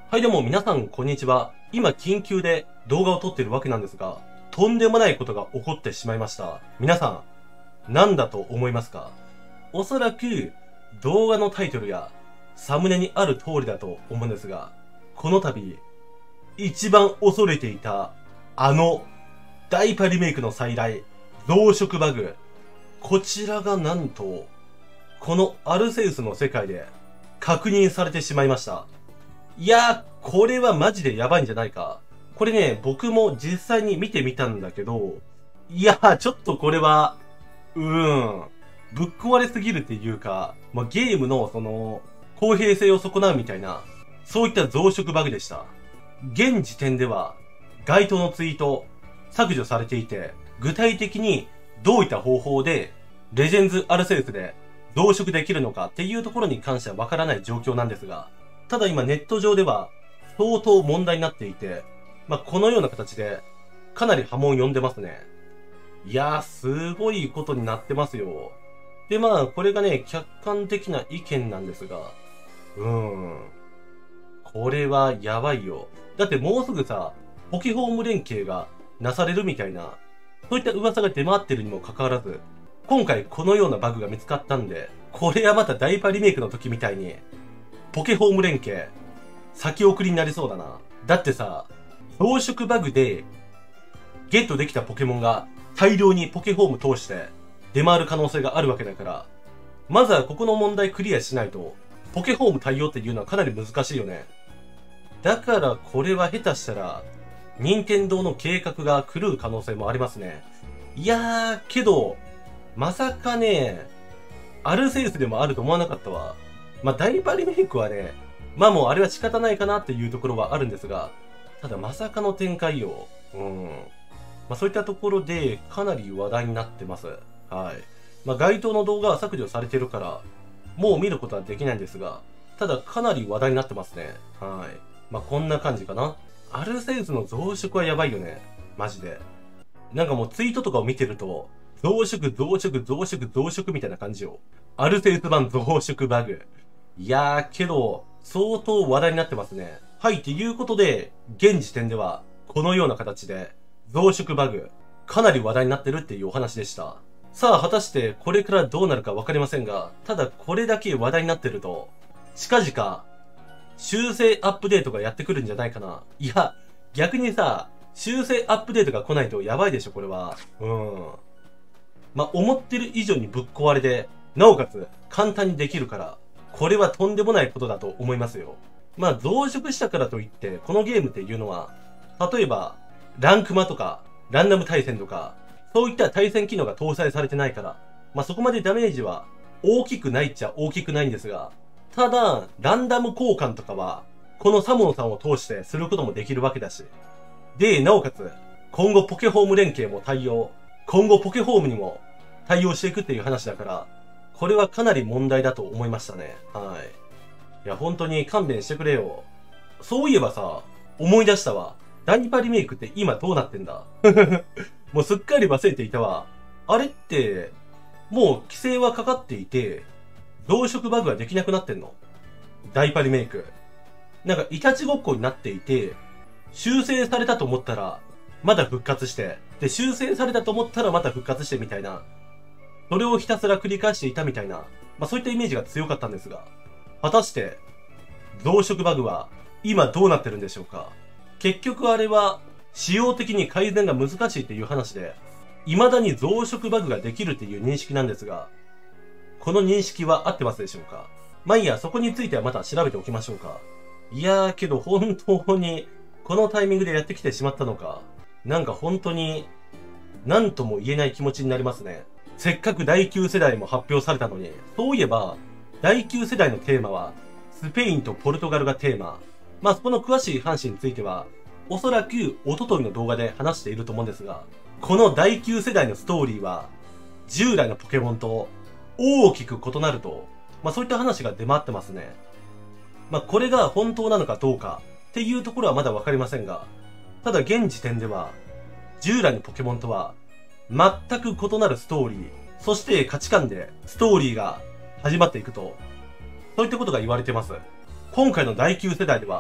はい、どうも皆さん、こんにちは。今、緊急で動画を撮っているわけなんですが、とんでもないことが起こってしまいました。皆さん、何だと思いますか？おそらく、動画のタイトルやサムネにある通りだと思うんですが、この度、一番恐れていた、ダイパリメイクの再来、増殖バグ。こちらがなんと、このアルセウスの世界で確認されてしまいました。いやー、これはマジでやばいんじゃないか。これね、僕も実際に見てみたんだけど、いやー、ちょっとこれは、ぶっ壊れすぎるっていうか、ゲームの公平性を損なうみたいな、そういった増殖バグでした。現時点では、該当のツイート、削除されていて、具体的にどういった方法で、レジェンズ・アルセウスで増殖できるのかっていうところに関してはわからない状況なんですが、ただ今ネット上では相当問題になっていて、このような形でかなり波紋を呼んでますね。いやー、すごいことになってますよ。でこれがね、客観的な意見なんですが、これはやばいよ。だってもうすぐさ、ポケホーム連携がなされるみたいな、そういった噂が出回ってるにもかかわらず、今回このようなバグが見つかったんで、これはまたダイパリメイクの時みたいに、ポケホーム連携、先送りになりそうだな。だってさ、増殖バグで、ゲットできたポケモンが大量にポケホーム通して出回る可能性があるわけだから、まずはここの問題クリアしないと、ポケホーム対応っていうのはかなり難しいよね。だからこれは下手したら、任天堂の計画が狂う可能性もありますね。いやー、けど、まさかね、アルセウスでもあると思わなかったわ。ダイパリメイクはね、もうあれは仕方ないかなっていうところはあるんですが、ただまさかの展開よ。そういったところでかなり話題になってます。はい。該当の動画は削除されてるから、もう見ることはできないんですが、ただかなり話題になってますね。はい。こんな感じかな。アルセウスの増殖はやばいよね。マジで。なんかもうツイートとかを見てると、増殖みたいな感じよ。アルセウス版増殖バグ。いやー、けど、相当話題になってますね。はい、っていうことで、現時点では、このような形で、増殖バグ、かなり話題になってるっていうお話でした。さあ、果たして、これからどうなるかわかりませんが、ただこれだけ話題になってると、近々、修正アップデートがやってくるんじゃないかな。いや、逆にさ、修正アップデートが来ないとやばいでしょ、これは。思ってる以上にぶっ壊れで、なおかつ、簡単にできるから、これはとんでもないことだと思いますよ。増殖したからといって、このゲームっていうのは、例えば、ランクマとか、ランダム対戦とか、そういった対戦機能が搭載されてないから、そこまでダメージは大きくないっちゃ大きくないんですが、ただ、ランダム交換とかは、このサモンさんを通してすることもできるわけだし。で、なおかつ、今後ポケホーム連携も対応、今後ポケホームにも対応していくっていう話だから、これはかなり問題だと思いましたね。はい。いや、本当に勘弁してくれよ。そういえばさ、思い出したわ。ダイパリメイクって今どうなってんだもうすっかり忘れていたわ。あれって、もう規制はかかっていて、増殖バグができなくなってんの？ダイパリメイク。なんか、いたちごっこになっていて、修正されたと思ったら、まだ復活して、で、修正されたと思ったらまた復活してみたいな。それをひたすら繰り返していたみたいな、そういったイメージが強かったんですが、果たして、増殖バグは今どうなってるんでしょうか？結局あれは、仕様的に改善が難しいっていう話で、未だに増殖バグができるっていう認識なんですが、この認識は合ってますでしょうか？いいや、そこについてはまた調べておきましょうか。いやー、けど本当に、このタイミングでやってきてしまったのか。なんか本当に、なんとも言えない気持ちになりますね。せっかく第9世代も発表されたのに、そういえば、第9世代のテーマは、スペインとポルトガルがテーマ。そこの詳しい話については、おそらく一昨日の動画で話していると思うんですが、この第9世代のストーリーは、従来のポケモンと大きく異なると、そういった話が出回ってますね。これが本当なのかどうかっていうところはまだわかりませんが、ただ現時点では、従来のポケモンとは、全く異なるストーリー、そして価値観でストーリーが始まっていくと、そういったことが言われてます。今回の第9世代では、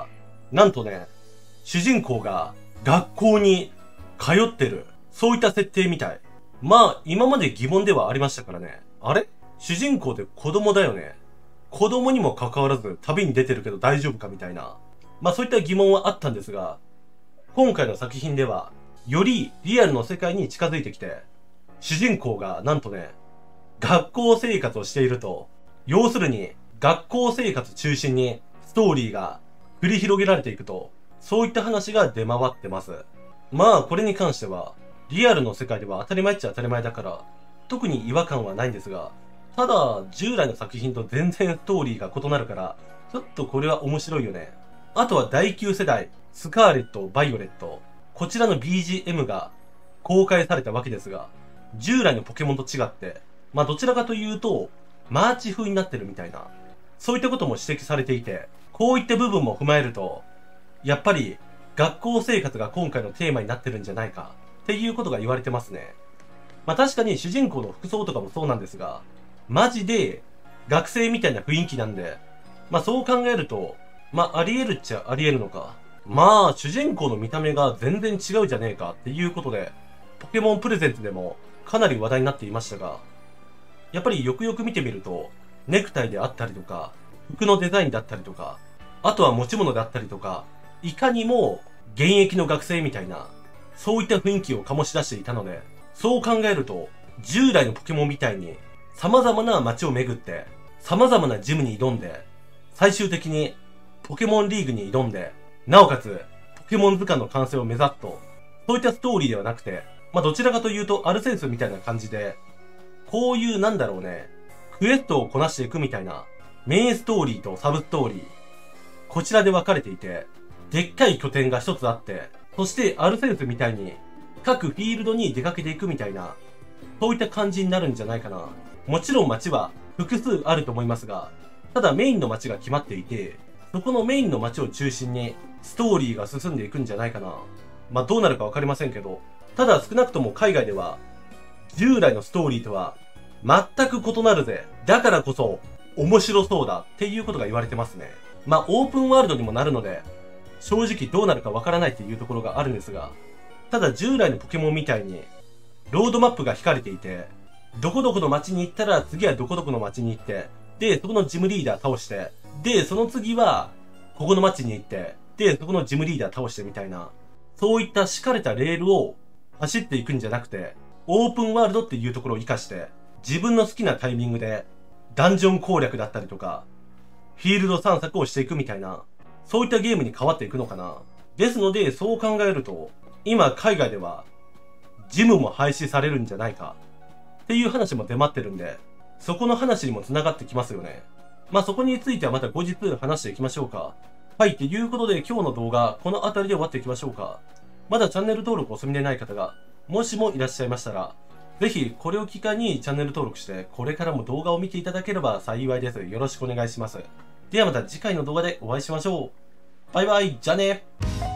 なんとね、主人公が学校に通ってる。そういった設定みたい。まあ、今まで疑問ではありましたからね。あれ主人公って子供だよね。子供にもかかわらず旅に出てるけど大丈夫かみたいな。まあそういった疑問はあったんですが、今回の作品では、よりリアルの世界に近づいてきて、主人公がなんとね、学校生活をしていると、要するに学校生活中心にストーリーが繰り広げられていくと、そういった話が出回ってます。まあこれに関しては、リアルの世界では当たり前っちゃ当たり前だから、特に違和感はないんですが、ただ、従来の作品と全然ストーリーが異なるから、ちょっとこれは面白いよね。あとは第9世代、スカーレット、バイオレット。こちらの BGM が公開されたわけですが、従来のポケモンと違って、まあどちらかというと、マーチ風になってるみたいな、そういったことも指摘されていて、こういった部分も踏まえると、やっぱり学校生活が今回のテーマになってるんじゃないか、っていうことが言われてますね。まあ確かに主人公の服装とかもそうなんですが、マジで学生みたいな雰囲気なんで、まあそう考えると、まああり得るっちゃあり得るのか。まあ主人公の見た目が全然違うじゃねえかっていうことで、ポケモンプレゼントでもかなり話題になっていましたが、やっぱりよくよく見てみると、ネクタイであったりとか、服のデザインだったりとか、あとは持ち物だったりとか、いかにも現役の学生みたいな、そういった雰囲気を醸し出していたので、そう考えると、従来のポケモンみたいに、様々な街を巡って、様々なジムに挑んで、最終的にポケモンリーグに挑んで、なおかつ、ポケモン図鑑の完成を目指すと、そういったストーリーではなくて、まあどちらかというとアルセンスみたいな感じで、こういうなんだろうね、クエストをこなしていくみたいな、メインストーリーとサブストーリー、こちらで分かれていて、でっかい拠点が一つあって、そしてアルセンスみたいに、各フィールドに出かけていくみたいな、そういった感じになるんじゃないかな。もちろん街は複数あると思いますが、ただメインの街が決まっていて、そこのメインの街を中心にストーリーが進んでいくんじゃないかな。まあどうなるかわかりませんけど、ただ少なくとも海外では、従来のストーリーとは全く異なるぜ。だからこそ面白そうだっていうことが言われてますね。まあオープンワールドにもなるので、正直どうなるかわからないっていうところがあるんですが、ただ従来のポケモンみたいに、ロードマップが引かれていて、どこどこの街に行ったら次はどこどこの街に行って、で、そこのジムリーダー倒して、で、その次は、ここの街に行って、で、そこのジムリーダー倒してみたいな、そういった敷かれたレールを走っていくんじゃなくて、オープンワールドっていうところを活かして、自分の好きなタイミングで、ダンジョン攻略だったりとか、フィールド散策をしていくみたいな、そういったゲームに変わっていくのかな。ですので、そう考えると、今海外では、ジムも廃止されるんじゃないか、っていう話も出回ってるんで、そこの話にも繋がってきますよね。まあそこについてはまた後日話していきましょうか。はい、ということで今日の動画、この辺りで終わっていきましょうか。まだチャンネル登録お済みでない方が、もしもいらっしゃいましたら、ぜひこれを機会にチャンネル登録して、これからも動画を見ていただければ幸いです。よろしくお願いします。ではまた次回の動画でお会いしましょう。バイバイ、じゃあね。